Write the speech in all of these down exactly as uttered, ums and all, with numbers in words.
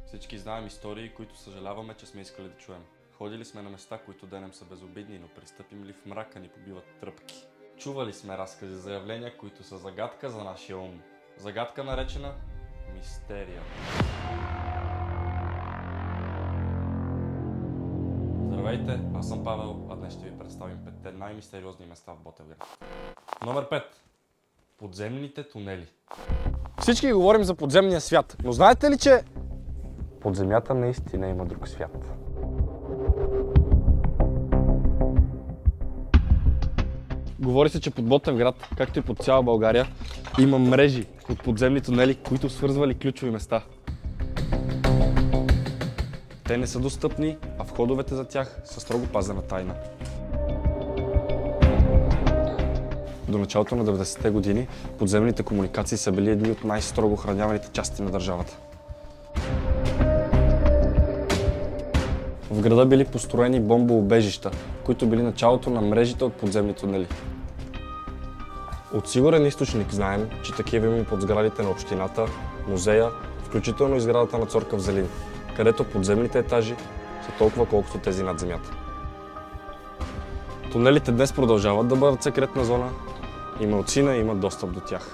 Всички знаем истории, които съжаляваме, че сме искали да чуем. Ходили сме на места, които денем са безобидни, но пристъпим ли в мрака ни побиват тръпки. Чували сме разкази за явления, които са загадка за нашия ум. Загадка наречена мистерия. Здравейте, аз съм Павел, а днес ще ви представим петте най-мистериозни места в Ботевград. Номер пет. Подземните тунели. Всички говорим за подземния свят, но знаете ли, че под земята наистина има друг свят? Говори се, че под Ботевград, както и под цяла България, има мрежи от подземни тунели, които свързвали ключови места. Те не са достъпни, а входовете за тях са строго пазена тайна. До началото на деветдесетте години подземните комуникации са били едни от най-строго охраняваните части на държавата. В града били построени бомбоубежища, които били началото на мрежите от подземни тунели. От сигурен източник знаем, че такива има под сградите на общината, музея, включително и сградата на Цоркав Зелин, където подземните етажи са толкова колкото тези над земята. Тунелите днес продължават да бъдат секретна зона и малцина имат достъп до тях.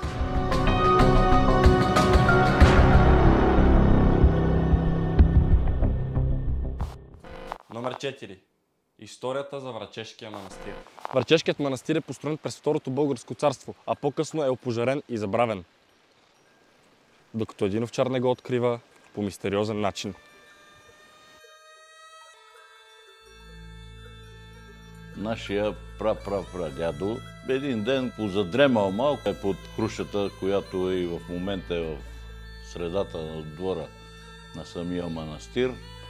Номер четири. Историята за Врачешкия манастир. Врачешкият манастир е построен през Второто българско царство, а по-късно е опожарен и забравен. Докато един овчар не го открива по мистериозен начин. Нашия пра-пра-прадядо един ден позадремал малко е под крушата, която и в момента е в средата на двора на самия манастир.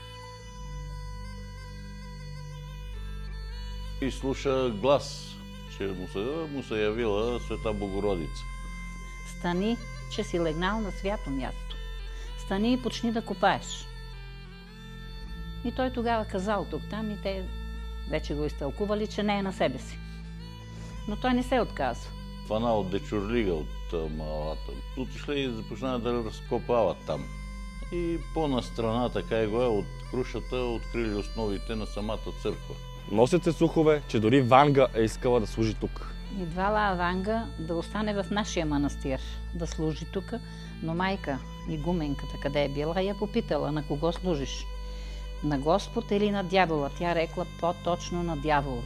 И слуша глас, че му се, му се явила Света Богородица. Стани, че си легнал на свято място. Стани и почни да копаеш. И той тогава казал тук-там и те вече го изтълкували, че не е на себе си. Но той не се отказва. Фанал дечурлига от малата. Отишли и започна да разкопават там. И по-настрана, така и го е, от крушата открили основите на самата църква. Носят се слухове, че дори Ванга е искала да служи тук. Идвала Ванга да остане в нашия манастир, да служи тук, но майка, игуменката, къде е била, я попитала на кого служиш. На Господ или на дявола? Тя рекла по-точно на дявола.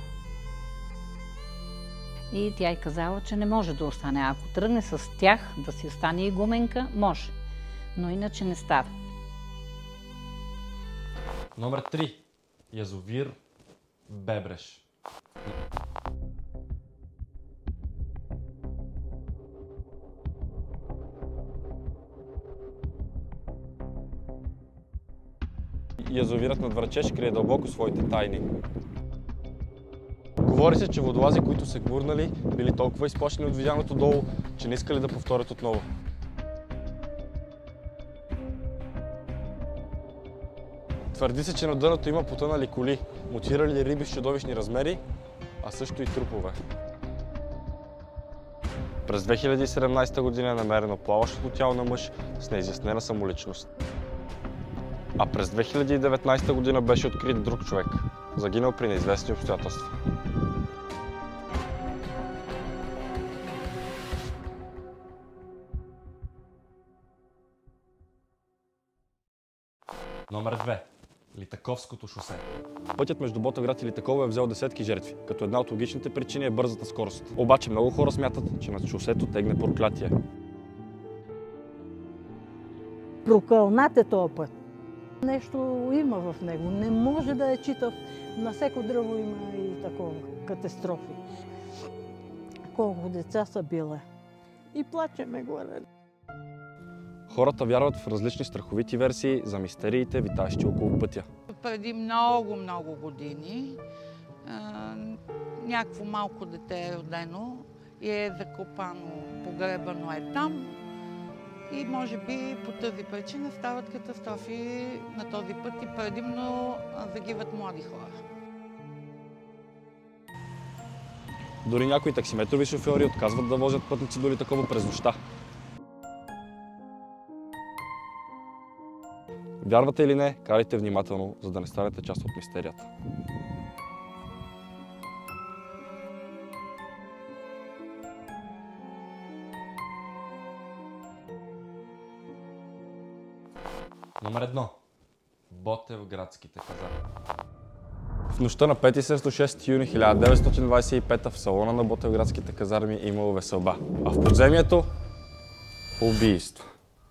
И тя й казала, че не може да остане. Ако тръгне с тях да си остане игуменка, може. Но иначе не става. Номер три. Язовир Бебреш. Язовирът над Врачеш крие дълбоко своите тайни. Говори се, че водолази, които се гмурнали, били толкова изплашени от видяното долу, че не искали да повторят отново. Твърди се, че на дъното има потънали коли, мутирали риби с чудовищни размери, а също и трупове. През две хиляди и седемнадесета година е намерено плаващото тяло на мъж с неизяснена самоличност. А през две хиляди и деветнадесета година беше открит друг човек, загинал при неизвестни обстоятелства. Номер две. Литаковското шосе. Пътят между Ботевград и Литаково е взел десетки жертви, като една от логичните причини е бързата скорост. Обаче много хора смятат, че над шосето тегне проклятие. Прокълнат е този път. Нещо има в него. Не може да е читав. На всеко дърво има и такова катастрофи. Колко деца са били. И плачеме горе. Хората вярват в различни страховити версии за мистериите, витаещи около пътя. Преди много, много години някакво малко дете е родено и е закопано, погребано е там. И може би по тази причина стават катастрофи на този път и предимно загиват млади хора. Дори някои таксиметрови шофьори отказват да возят пътници до Литаково през нощта. Вярвате или не, карайте внимателно, за да не станете част от мистерията. Номер едно. Ботевградските казарми. В нощта на пети срещу шести юни хиляда деветстотин двадесет и пета в салона на Ботевградските казарми е имало веселба, а в подземието – убийство.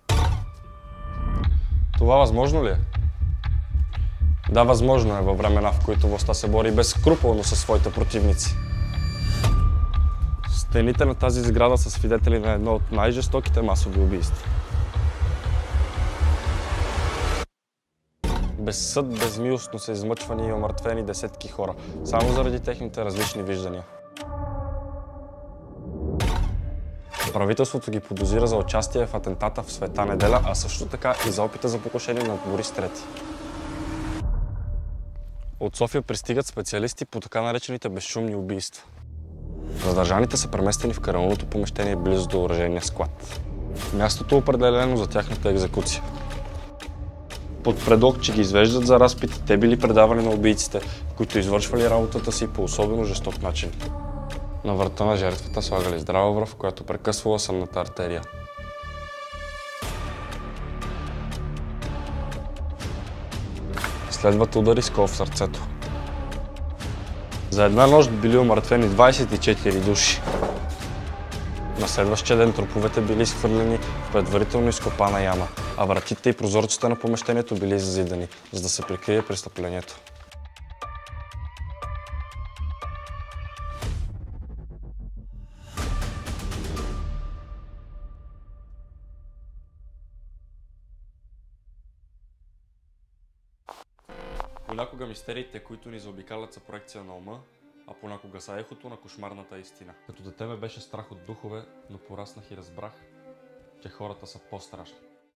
Това възможно ли е? Да, възможно е във времена, в които властта се бори безскрупулно със своите противници. Стените на тази сграда са свидетели на едно от най-жестоките масови убийства. Без съд, безмилостно са измъчвани и омъртвени десетки хора, само заради техните различни виждания. Правителството ги подозира за участие в атентата в Света неделя, а също така и за опита за покушение над Борис трети. От София пристигат специалисти по така наречените безшумни убийства. Задържаните са преместени в караулното помещение близо до оръжейния склад. Мястото е определено за тяхната екзекуция. Под предлог, че ги извеждат за разпит, те били предавани на убийците, които извършвали работата си по особено жесток начин. На врата на жертвата слагали здрава връв, която прекъсвала сънната артерия. Следват удари с кол в сърцето. За една нощ били умъртвени двадесет и четири души. На следващия ден труповете били изхвърлени в предварително изкопана яма, а вратите и прозорците на помещението били зазидани, за да се прикрие престъплението. Понякога мистериите, които ни заобикалят, са проекция на ума, а понякога са ехото на кошмарната истина. Като дете ме беше страх от духове, но пораснах и разбрах, че хората са по-страшни.